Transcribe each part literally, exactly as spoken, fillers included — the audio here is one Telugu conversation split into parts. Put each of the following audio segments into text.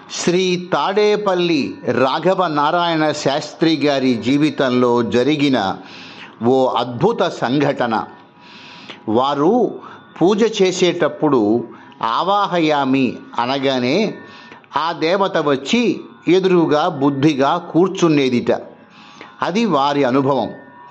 శ్రీ తాడేపల్లి రాఘవ నారాయణ శాస్త్రి గారి జీవితంలో జరిగిన ఓ అద్భుత సంఘటన. వారు పూజ చేసేటప్పుడు ఆవాహయామి అనగానే ఆ దేవత వచ్చి ఎదురుగా బుద్ధిగా కూర్చునేదిట. అది వారి అనుభవం.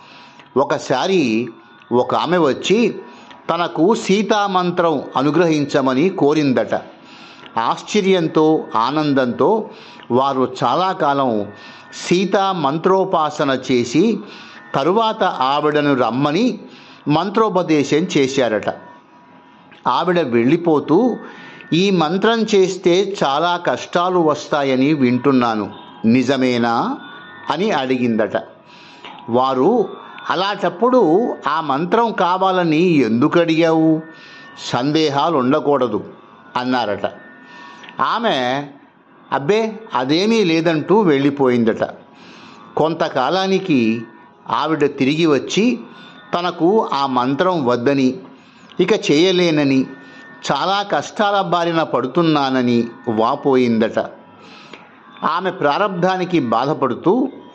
ఒకసారి ఒక ఆమె వచ్చి తనకు సీతామంత్రం అనుగ్రహించమని కోరిందట. ఆశ్చర్యంతో ఆనందంతో వారు చాలా కాలం సీతా మంత్రోపాసన చేసి తరువాత ఆవిడను రమ్మని మంత్రోపదేశం చేశారట. ఆవిడ వెళ్ళిపోతూ, ఈ మంత్రం చేస్తే చాలా కష్టాలు వస్తాయని వింటున్నాను, నిజమేనా అని అడిగిందట. వారు, అలాంటప్పుడు ఆ మంత్రం కావాలని ఎందుకు అడిగావు, సందేహాలు ఉండకూడదు అన్నారట. ఆమె అబ్బే అదేమీ లేదంటూ వెళ్ళిపోయిందట. కొంతకాలానికి ఆవిడ తిరిగి వచ్చి తనకు ఆ మంత్రం వద్దని, ఇక చేయలేనని, చాలా కష్టాల బారిన పడుతున్నానని వాపోయిందట. ఆమె ప్రారబ్ధానికి బాధపడుతూ,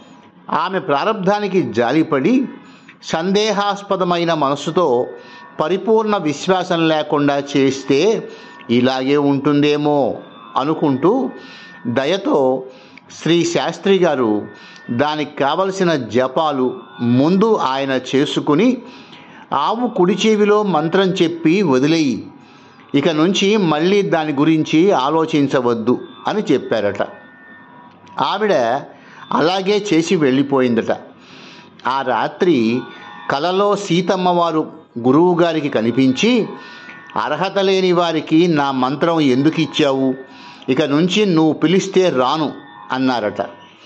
ఆమె ప్రారబ్ధానికి జాలిపడి, సందేహాస్పదమైన మనసుతో పరిపూర్ణ విశ్వాసం లేకుండా చేస్తే ఇలాగే ఉంటుందేమో అనుకుంటూ దయతో శ్రీ శాస్త్రి గారు దానికి కావలసిన జపాలు ముందు ఆయన చేసుకుని, ఆవు కుడి చెవిలో మంత్రం చెప్పి వదిలేయి, ఇక నుంచి మళ్ళీ దాని గురించి ఆలోచించవద్దు అని చెప్పారట. ఆవిడ అలాగే చేసి వెళ్ళిపోయిందట. ఆ రాత్రి కలలో సీతమ్మవారు గురువు గారికి కనిపించి, అర్హత లేని వారికి నా మంత్రం ఎందుకు ఇచ్చావు, ఇక నుంచి నువ్వు పిలిస్తే రాను అన్నారట.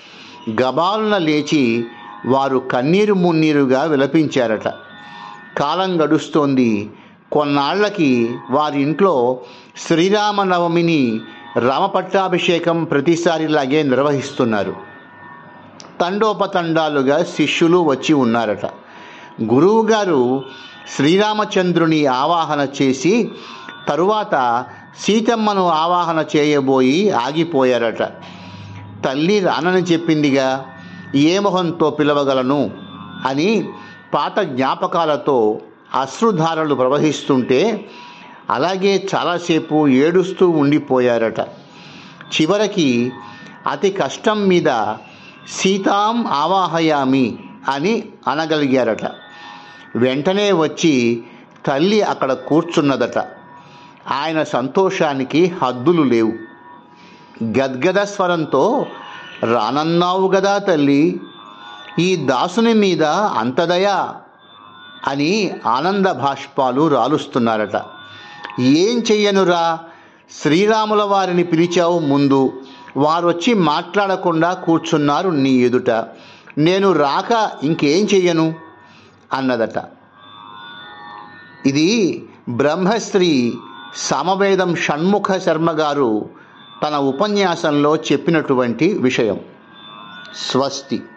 గబాలున లేచి వారు కన్నీరు మున్నీరుగా విలపించారట. కాలం గడుస్తోంది. కొన్నాళ్లకి వారింట్లో శ్రీరామనవమిని రామపట్టాభిషేకం ప్రతిసారిలాగే నిర్వహిస్తున్నారు. తండోపతండాలుగా శిష్యులు వచ్చి ఉన్నారట. గురువుగారు శ్రీరామచంద్రుని ఆవాహన చేసి తరువాత సీతమ్మను ఆవాహన చేయబోయి ఆగిపోయారట. తల్లి రానని చెప్పిందిగా, ఏ మొహంతో పిలవగలను అని పాత జ్ఞాపకాలతో అశ్రుధారలు ప్రవహిస్తుంటే అలాగే చాలాసేపు ఏడుస్తూ ఉండిపోయారట. చివరికి అతి కష్టం మీద సీతాం ఆవాహయామి అని అనగలిగారట. వెంటనే వచ్చి తల్లి అక్కడ కూర్చున్నదట. ఆయన సంతోషానికి హద్దులు లేవు. గద్గద స్వరంతో, రానన్నావు గదా తల్లి, ఈ దాసుని మీద అంతదయా అని ఆనంద భాష్పాలు రాలుస్తున్నారట. ఏం చెయ్యనురా, శ్రీరాముల వారిని పిలిచావు ముందు, వారొచ్చి మాట్లాడకుండా కూర్చున్నారు నీ ఎదుట, నేను రాక ఇంకేం చెయ్యను అన్నదట. ఇది బ్రహ్మశ్రీ సమవేదం షణ్ముఖ శర్మ గారు తన ఉపన్యాసంలో చెప్పినటువంటి విషయం. స్వస్తి.